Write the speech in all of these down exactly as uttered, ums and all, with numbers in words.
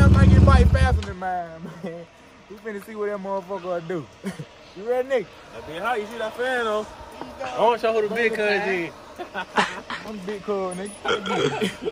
man think it bite faster than mine, man. We finna see what that motherfucker will do. You ready, Nick? That big hot. You see that fan though? I want to show who the big cuz is. I'm the big cuz, nigga.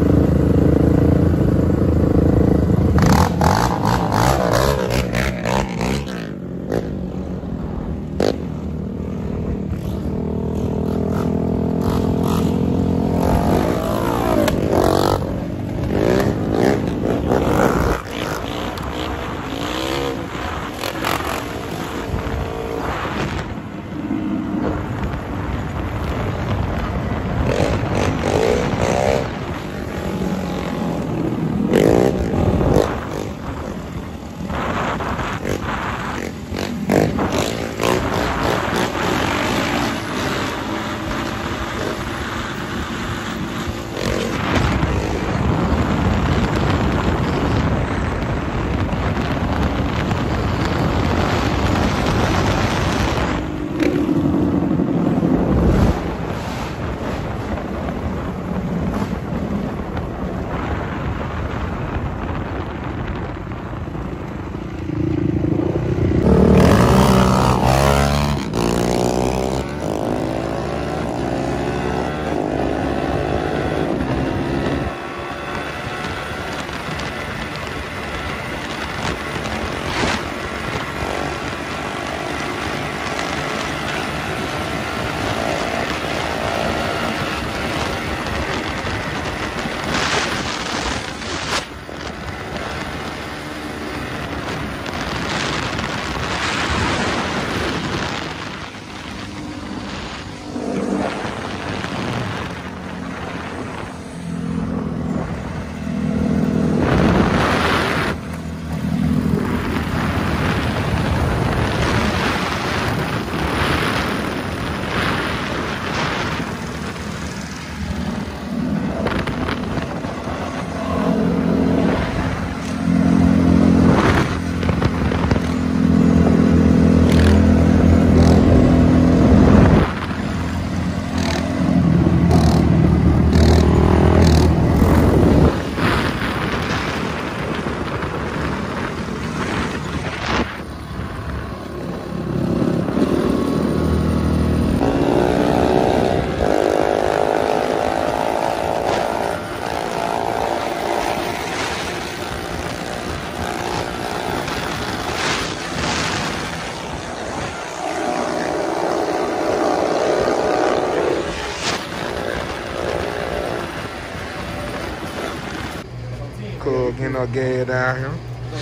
Cool, getting our gas down here.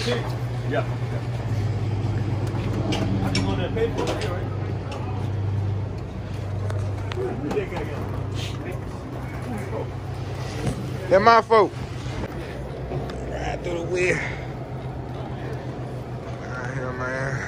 Yeah. I can go there and pay for it, right? That my fault. Ride through the wheel. Down here, man.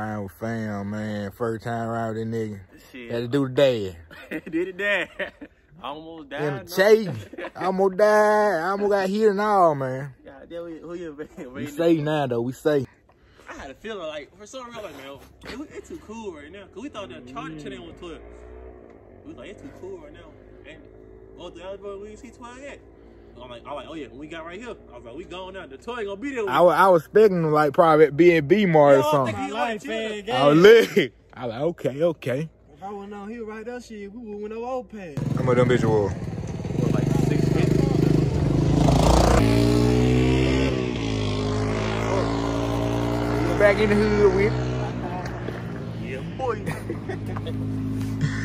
Riding with fam, man. First time riding with this nigga. Shit. Had to do the dad. Did it dad. I almost died. In the chase. I almost died. I almost got hit and all, man. Yeah, who you been? We safe now, though. We safe. I had a feeling like, for some reason, like, man, it, it's too cool right now. Because we thought that Charlie chilling on twelve. We was like, it's too cool right now. And oh, the other boy, we didn't see twelve yet. I'm like, I'm like, oh yeah, when we got right here, I was like, we going now. The toy ain't gonna be there. I was, I was expecting like probably at B and B Mart or something. I Life, like, I was lit. I was like, okay, okay. If I wouldn't know he was right there, shit, we would went over old pad. How much them bitches were? What, like six fifty? Back in the hood with. Yeah, boy.